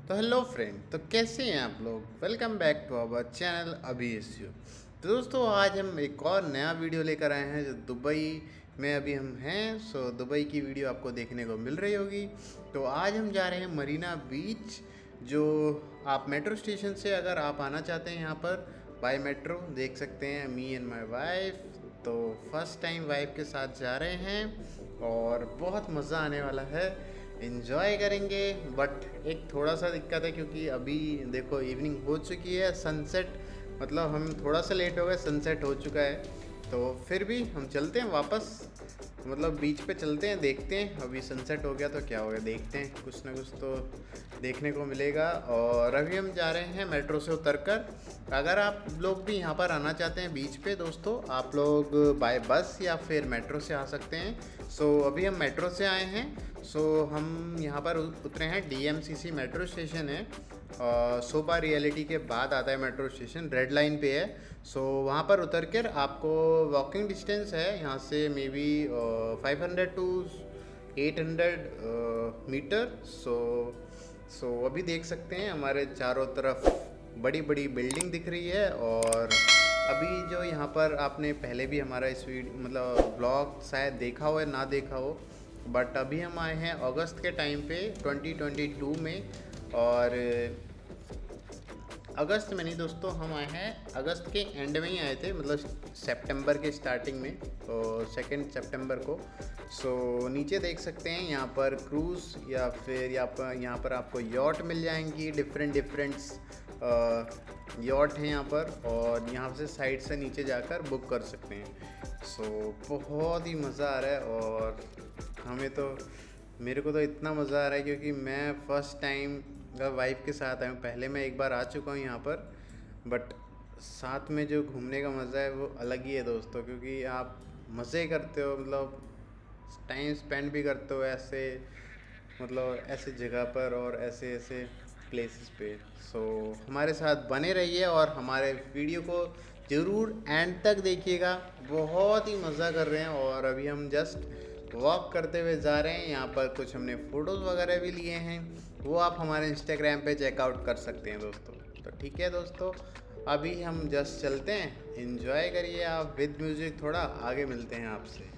तो hello friend, तो कैसे हैं आप लोग। Welcome back to our channel अभी इश्यू। तो दोस्तों आज हम एक और नया वीडियो लेकर आए हैं जो दुबई में अभी हम हैं। सो दुबई की वीडियो आपको देखने को मिल रही होगी। तो आज हम जा रहे हैं मरीना बीच, जो आप मेट्रो स्टेशन से अगर आप आना चाहते हैं यहाँ पर बाय मेट्रो देख सकते हैं। मी एंड माय वाइफ, तो फर्स्ट टाइम वाइफ के साथ जा रहे हैं और बहुत मज़ा आने वाला है, इन्जॉय करेंगे। बट एक थोड़ा सा दिक्कत है क्योंकि अभी देखो इवनिंग हो चुकी है, सनसेट मतलब हम थोड़ा सा लेट हो गए, सनसेट हो चुका है। तो फिर भी हम चलते हैं वापस, मतलब बीच पे चलते हैं, देखते हैं। अभी सनसेट हो गया तो क्या हो गया, देखते हैं, कुछ ना कुछ तो देखने को मिलेगा। और अभी हम जा रहे हैं मेट्रो से उतरकर। अगर आप लोग भी यहाँ पर आना चाहते हैं बीच पे दोस्तों, आप लोग बाय बस या फिर मेट्रो से आ सकते हैं। सो अभी हम मेट्रो से आए हैं। सो हम यहाँ पर उतरे हैं, DMCC मेट्रो स्टेशन है। सोपा रियलिटी के बाद आता है मेट्रो स्टेशन, रेड लाइन पे है। सो वहाँ पर उतर कर आपको वॉकिंग डिस्टेंस है यहाँ से maybe 500 to 800 metre. So अभी देख सकते हैं हमारे चारों तरफ बड़ी बड़ी बिल्डिंग दिख रही है। और अभी जो यहाँ पर आपने पहले भी हमारा इस वीडियो मतलब ब्लॉग शायद देखा हो या ना देखा हो, बट अभी हम आए हैं अगस्त के टाइम पे 2022 में। और अगस्त में नहीं दोस्तों, हम आए हैं अगस्त के एंड में ही आए थे, मतलब सितंबर के स्टार्टिंग में, तो 2 सितंबर को। सो नीचे देख सकते हैं यहाँ पर क्रूज़ या फिर यहाँ पर आपको यॉट मिल जाएंगी, डिफरेंट यॉट हैं यहाँ पर। और यहाँ से साइड से नीचे जाकर बुक कर सकते हैं। सो बहुत ही मज़ा आ रहा है। और मेरे को तो इतना मज़ा आ रहा है क्योंकि मैं फ़र्स्ट टाइम वाइफ के साथ आया हूँ। पहले मैं एक बार आ चुका हूँ यहाँ पर, बट साथ में जो घूमने का मज़ा है वो अलग ही है दोस्तों, क्योंकि आप मज़े करते हो, मतलब टाइम स्पेंड भी करते हो ऐसे, मतलब ऐसे जगह पर और ऐसे ऐसे प्लेसेस पे। सो हमारे साथ बने रहिए और हमारे वीडियो को ज़रूर एंड तक देखिएगा, बहुत ही मज़ा कर रहे हैं। और अभी हम जस्ट वॉक करते हुए जा रहे हैं। यहाँ पर कुछ हमने फ़ोटोज़ वगैरह भी लिए हैं, वो आप हमारे इंस्टाग्राम पे चेकआउट कर सकते हैं दोस्तों। तो ठीक है दोस्तों, अभी हम जस्ट चलते हैं, एंजॉय करिए आप विद म्यूज़िक। थोड़ा आगे मिलते हैं आपसे।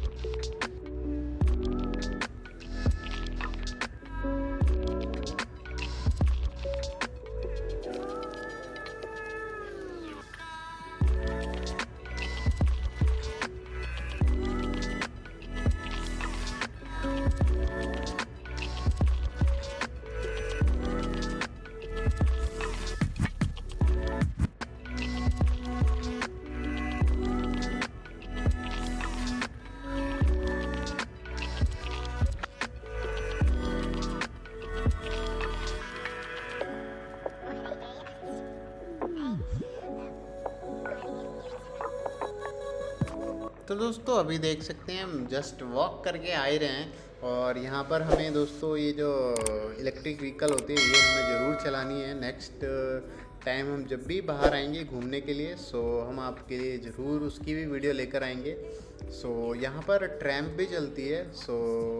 तो दोस्तों अभी देख सकते हैं हम जस्ट वॉक करके आ ही रहे हैं। और यहाँ पर हमें दोस्तों ये जो इलेक्ट्रिक व्हीकल होती है ये हमें ज़रूर चलानी है नेक्स्ट टाइम हम जब भी बाहर आएंगे घूमने के लिए। सो हम आपके लिए ज़रूर उसकी भी वीडियो लेकर आएंगे। सो यहाँ पर ट्रैम भी चलती है। सो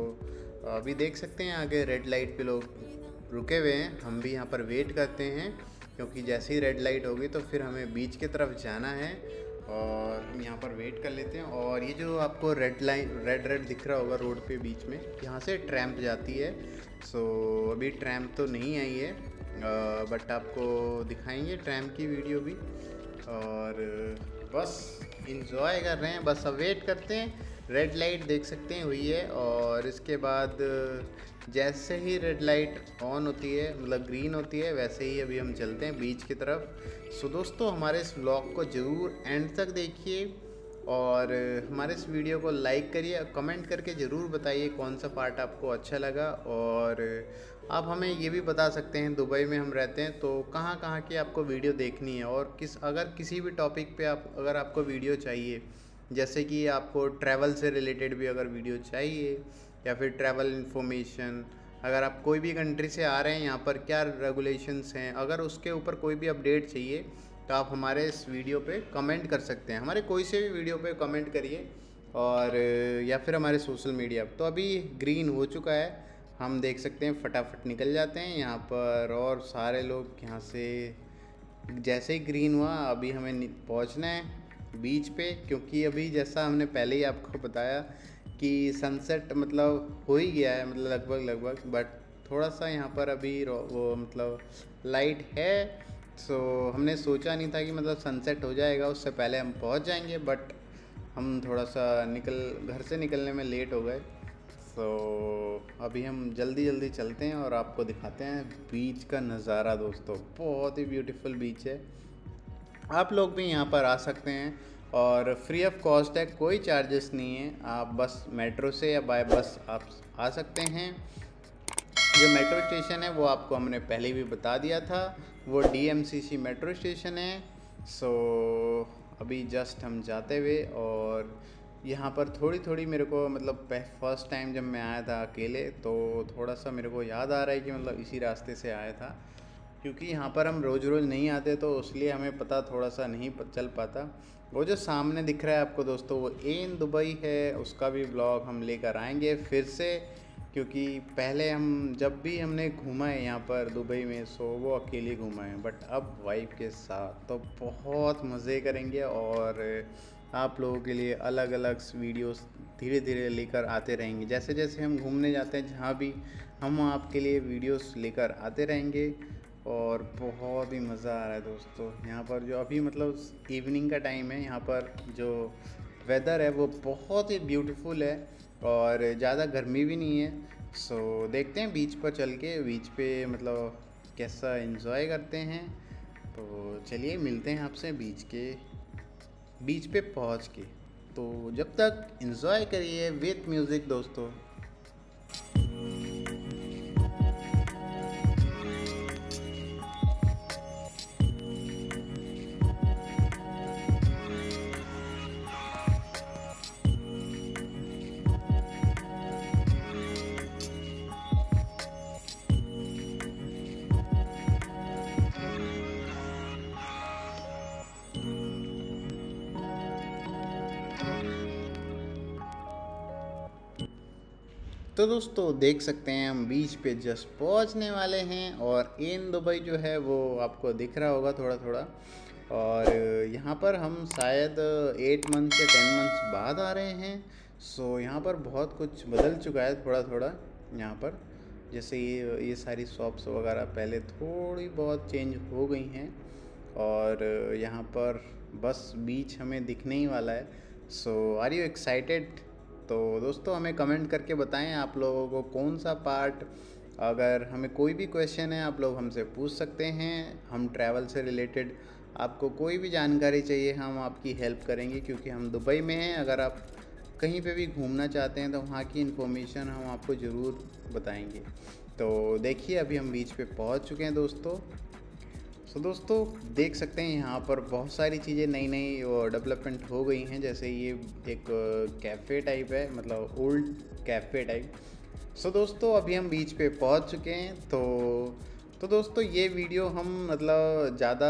अभी देख सकते हैं आगे रेड लाइट पे लोग रुके हुए हैं, हम भी यहाँ पर वेट करते हैं क्योंकि जैसे ही रेड लाइट होगी तो फिर हमें बीच की तरफ जाना है। और यहाँ पर वेट कर लेते हैं। और ये जो आपको रेड दिख रहा होगा रोड पे बीच में, यहाँ से ट्रैम्प जाती है। सो अभी ट्रैम्प तो नहीं आई है, बट आपको दिखाएंगे ट्रैम्प की वीडियो भी। और बस इंजॉय कर रहे हैं, बस अब वेट करते हैं। रेड लाइट देख सकते हैं हुई है, और इसके बाद जैसे ही रेड लाइट ऑन होती है मतलब ग्रीन होती है, वैसे ही अभी हम चलते हैं बीच की तरफ। सो दोस्तों हमारे इस व्लॉग को ज़रूर एंड तक देखिए और हमारे इस वीडियो को लाइक करिए, कमेंट करके ज़रूर बताइए कौन सा पार्ट आपको अच्छा लगा। और आप हमें ये भी बता सकते हैं दुबई में हम रहते हैं तो कहाँ कहाँ की आपको वीडियो देखनी है, और अगर किसी भी टॉपिक पे अगर आपको वीडियो चाहिए, जैसे कि आपको ट्रैवल से रिलेटेड भी अगर वीडियो चाहिए या फिर ट्रैवल इन्फॉर्मेशन, अगर आप कोई भी कंट्री से आ रहे हैं यहाँ पर क्या रेगुलेशंस हैं, अगर उसके ऊपर कोई भी अपडेट चाहिए तो आप हमारे इस वीडियो पे कमेंट कर सकते हैं। हमारे कोई से भी वीडियो पे कमेंट करिए और या फिर हमारे सोशल मीडिया। तो अभी ग्रीन हो चुका है हम देख सकते हैं फटाफट निकल जाते हैं यहाँ पर। और सारे लोग यहाँ से जैसे ही ग्रीन हुआ अभी हमें पहुँचना है बीच पे, क्योंकि अभी जैसा हमने पहले ही आपको बताया कि सनसेट मतलब हो ही गया है, मतलब लगभग, बट थोड़ा सा यहाँ पर अभी वो मतलब लाइट है। सो हमने सोचा नहीं था कि मतलब सनसेट हो जाएगा उससे पहले हम पहुँच जाएंगे, बट हम थोड़ा सा घर से निकलने में लेट हो गए। सो अभी हम जल्दी चलते हैं और आपको दिखाते हैं बीच का नज़ारा। दोस्तों बहुत ही ब्यूटीफुल बीच है, आप लोग भी यहाँ पर आ सकते हैं और फ्री ऑफ कॉस्ट है, कोई चार्जेस नहीं है। आप बस मेट्रो से या बाय बस आप आ सकते हैं। जो मेट्रो स्टेशन है वो आपको हमने पहले भी बता दिया था, वो DMCC मेट्रो स्टेशन है। सो अभी जस्ट हम जाते हुए, और यहाँ पर थोड़ी मेरे को मतलब फर्स्ट टाइम जब मैं आया था अकेले तो थोड़ा सा मेरे को याद आ रहा है कि मतलब इसी रास्ते से आया था, क्योंकि यहाँ पर हम रोज़ नहीं आते तो इसलिए हमें पता थोड़ा सा नहीं चल पाता। वो जो सामने दिख रहा है आपको दोस्तों वो इन दुबई है, उसका भी ब्लॉग हम लेकर आएंगे फिर से, क्योंकि पहले हम जब भी हमने घूमा है यहाँ पर दुबई में सो वो अकेले घूमा है, बट अब वाइफ के साथ तो बहुत मज़े करेंगे और आप लोगों के लिए अलग अलग वीडियोस धीरे लेकर आते रहेंगे। जैसे जैसे हम घूमने जाते हैं जहाँ भी, हम आपके लिए वीडियोस लेकर आते रहेंगे और बहुत ही मज़ा आ रहा है दोस्तों। यहाँ पर जो अभी मतलब इवनिंग का टाइम है, यहाँ पर जो वेदर है वो बहुत ही ब्यूटीफुल है और ज़्यादा गर्मी भी नहीं है। सो देखते हैं बीच पर चल के, बीच पे मतलब कैसा एंजॉय करते हैं। तो चलिए मिलते हैं आपसे बीच पे पहुंच के। तो जब तक एंजॉय करिए विथ म्यूज़िक दोस्तों। तो दोस्तों देख सकते हैं हम बीच पे जस्ट पहुंचने वाले हैं और इन दुबई जो है वो आपको दिख रहा होगा थोड़ा। और यहाँ पर हम शायद 8 मंथ्स या 10 मंथ्स बाद आ रहे हैं। सो यहाँ पर बहुत कुछ बदल चुका है थोड़ा यहाँ पर, जैसे ये सारी शॉप्स वगैरह पहले थोड़ी बहुत चेंज हो गई हैं और यहाँ पर बस बीच हमें दिखने ही वाला है। So are you excited? तो दोस्तों हमें कमेंट करके बताएं आप लोगों को कौन सा पार्ट, अगर हमें कोई भी क्वेश्चन है आप लोग हमसे पूछ सकते हैं। हम ट्रैवल से रिलेटेड आपको कोई भी जानकारी चाहिए हम आपकी हेल्प करेंगे, क्योंकि हम दुबई में हैं। अगर आप कहीं पे भी घूमना चाहते हैं तो वहाँ की इन्फॉर्मेशन हम आपको ज़रूर बताएंगे। तो देखिए अभी हम बीच पे पहुँच चुके हैं दोस्तों। सो दोस्तों देख सकते हैं यहाँ पर बहुत सारी चीज़ें नई डेवलपमेंट हो गई हैं। जैसे ये एक कैफ़े टाइप है, मतलब ओल्ड कैफ़े टाइप। सो दोस्तों अभी हम बीच पे पहुँच चुके हैं। तो दोस्तों ये वीडियो हम मतलब ज़्यादा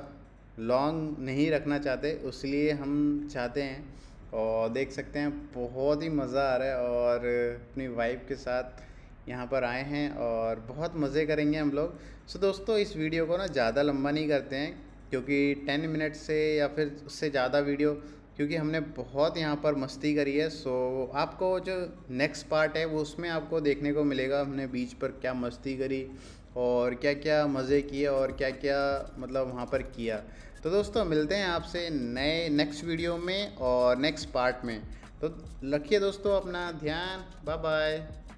लॉन्ग नहीं रखना चाहते, इसलिए हम चाहते हैं, और देख सकते हैं बहुत ही मज़ा आ रहा है और अपनी वाइफ के साथ यहाँ पर आए हैं और बहुत मज़े करेंगे हम लोग। सो दोस्तों इस वीडियो को ना ज़्यादा लंबा नहीं करते हैं, क्योंकि 10 मिनट से या फिर उससे ज़्यादा वीडियो, क्योंकि हमने बहुत यहाँ पर मस्ती करी है। सो आपको जो नेक्स्ट पार्ट है वो उसमें आपको देखने को मिलेगा हमने बीच पर क्या मस्ती करी और क्या क्या मज़े किए और क्या क्या मतलब वहाँ पर किया। तो दोस्तों मिलते हैं आपसे नेक्स्ट वीडियो में और नेक्स्ट पार्ट में। तो रखिए दोस्तों अपना ध्यान, बाय बाय।